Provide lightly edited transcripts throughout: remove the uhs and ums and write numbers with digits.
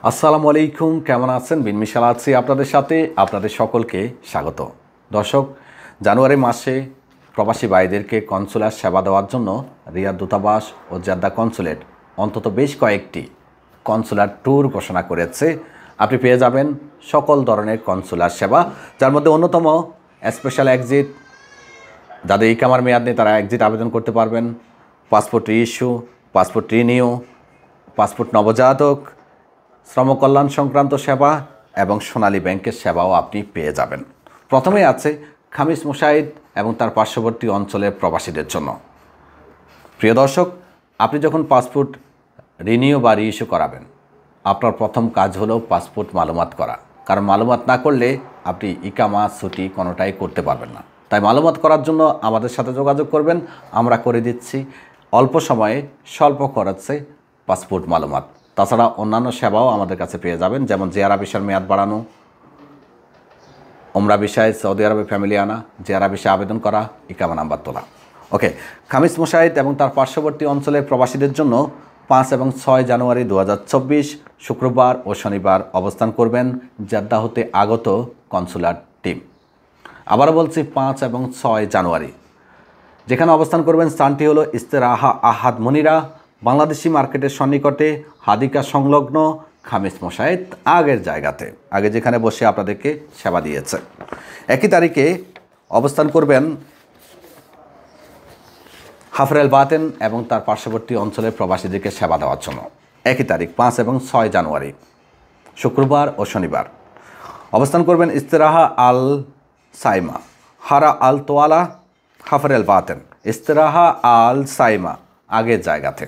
আসসালামু আলাইকুম, কেমন আছেন? বিনমিশাল আছি আপনাদের সাথে। আপনাদের সকলকে স্বাগত। দর্শক, জানুয়ারি মাসে প্রবাসী ভাইদেরকে কনসুলার সেবা দেওয়ার জন্য রিয়াদ দূতাবাস ও জেদ্দা কনসুলেট অন্তত বেশ কয়েকটি কনসুলার ট্যুর ঘোষণা করেছে। আপনি পেয়ে যাবেন সকল ধরনের কনসুলার সেবা, যার মধ্যে অন্যতম স্পেশাল এক্সিট। যাদের ইকামার মেয়াদ নেই তারা এক্সিট আবেদন করতে পারবেন। Passport reissue, passport renew, passport নবজাতক, শ্রম কল্যাণ সংক্রান্ত সেবা এবং সোনালী ব্যাংকের সেবাও আপনি পেয়ে যাবেন। প্রথমে আছে খামিস মুশাহিদ এবং তার পার্শ্ববর্তী অঞ্চলের প্রবাসীদের জন্য। প্রিয় দর্শক, আপনি যখন পাসপোর্ট রিনিউ বা রিইস্যু করাবেন, আপনার প্রথম কাজ হলো পাসপোর্ট মালুমাত করা। কারণ মালুমাত না করলে আপনি ইকামা ছুটি কোনোটাই করতে পারবেন না। তাই মালুমাত করার জন্য আমাদের সাথে যোগাযোগ করবেন, আমরা করে দিচ্ছি অল্প সময়ে স্বল্প খরচে পাসপোর্ট মালুমাত। তাছাড়া অন্যান্য সেবাও আমাদের কাছে পেয়ে যাবেন, যেমন জিয়ারা ভিসার মেয়াদ বাড়ানো, ওমরা ভিসায় সৌদি আরবে ফ্যামিলি আনা, জিয়ারা ভিসা আবেদন করা, ইকামা নাম্বার তোলা। ওকে, খামিস মুশাহিদ এবং তার পার্শ্ববর্তী অঞ্চলের প্রবাসীদের জন্য 5 এবং 6 জানুয়ারি 2024 শুক্রবার ও শনিবার অবস্থান করবেন জেদ্দা হতে আগত কনসুলার টিম। আবারও বলছি 5 এবং 6 জানুয়ারি। যেখানে অবস্থান করবেন স্থানটি হলো ইস্তেরাহা আহাদ মনিরা, বাংলাদেশি মার্কেটের সন্নিকটে, হাদিকা সংলগ্ন খামিস মুশাহিদ আগের জায়গাতে, আগে যেখানে বসে আপনাদেরকে সেবা দিয়েছে। একই তারিখে অবস্থান করবেন হাফরেল বাতেন এবং তার পার্শ্ববর্তী অঞ্চলের প্রবাসীদেরকে সেবা দেওয়ার জন্য। একই তারিখ 5 এবং 6 জানুয়ারি শুক্রবার ও শনিবার অবস্থান করবেন ইস্তেরাহা আল সাইমা, হারা আল তোয়ালা, হাফরেল বাতেন, ইস্তেরাহা আল সাইমা আগের জায়গাতে।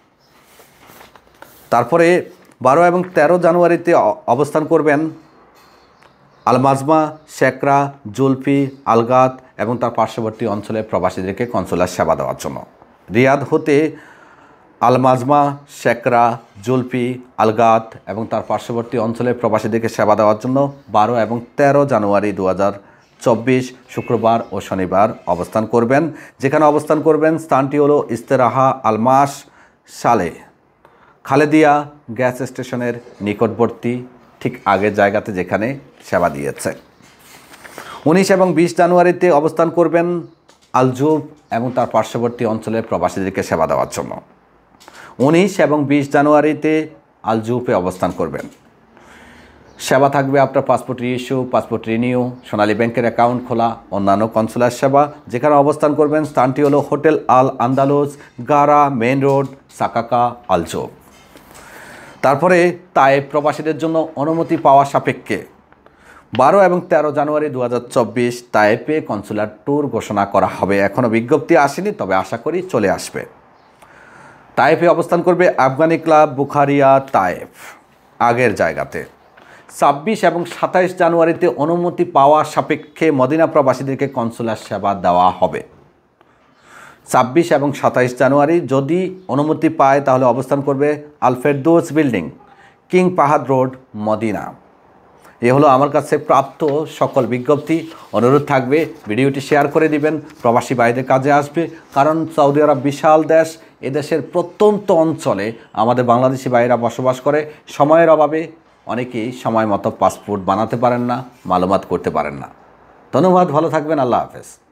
তারপরে 12 এবং 13 জানুয়ারিতে অবস্থান করবেন আল মাজমা, শেকরা, জুলফি, আলগাত এবং তার পার্শ্ববর্তী অঞ্চলের প্রবাসীদেরকে কনসুলার সেবা দেওয়ার জন্য। রিয়াদ হতে আল মাজমা, শেকরা, জুলফি, আলগাত এবং তার পার্শ্ববর্তী অঞ্চলের প্রবাসীদেরকে সেবা দেওয়ার জন্য 12 এবং 13 জানুয়ারি 2024 শুক্রবার ও শনিবার অবস্থান করবেন। যেখানে অবস্থান করবেন স্থানটি হলো ইস্তেরাহা আলমাস সালে, খালেদিয়া গ্যাস স্টেশনের নিকটবর্তী, ঠিক আগের জায়গাতে যেখানে সেবা দিয়েছে। 19 এবং 20 জানুয়ারিতে অবস্থান করবেন আলজুব এবং তার পার্শ্ববর্তী অঞ্চলের প্রবাসীদেরকে সেবা দেওয়ার জন্য। 19 এবং 20 জানুয়ারিতে আলজুবে অবস্থান করবেন। সেবা থাকবে আপনার passport reissue, passport renew, Sonali ব্যাংকের অ্যাকাউন্ট খোলা, অন্যান্য কনসুলার সেবা। যেখানে অবস্থান করবেন স্থানটি হলো হোটেল আল আন্দালুস, গারা মেইন রোড, সাকাকা, আলজুব। তারপরে তায়েব প্রবাসীদের জন্য অনুমতি পাওয়া সাপেক্ষে 12 এবং 13 জানুয়ারি 2024 তায়েবে কনসুলার ট্যুর ঘোষণা করা হবে। এখনও বিজ্ঞপ্তি আসেনি, তবে আশা করি চলে আসবে। তায়েবে অবস্থান করবে আফগানি ক্লাব বুখারিয়া তায়েব আগের জায়গাতে। 26 এবং 27 জানুয়ারিতে অনুমতি পাওয়া সাপেক্ষে মদিনা প্রবাসীদেরকে কনসুলার সেবা দেওয়া হবে। 26 এবং 27 জানুয়ারি যদি অনুমতি পায় তাহলে অবস্থান করবে Al Ferdous building, King Fahad road, Medina. এ হলো আমার কাছে প্রাপ্ত সকল বিজ্ঞপ্তি। অনুরোধ থাকবে ভিডিওটি শেয়ার করে দিবেন, প্রবাসী ভাইদের কাজে আসবে। কারণ সৌদি আরব বিশাল দেশ, এদেশের প্রত্যন্ত অঞ্চলে আমাদের বাংলাদেশি ভাইরা বসবাস করে। সময়ের অভাবে অনেকেই সময় মতো পাসপোর্ট বানাতে পারেন না, মালুমাত করতে পারেন না। ধন্যবাদ, ভালো থাকবেন, আল্লাহ হাফেজ।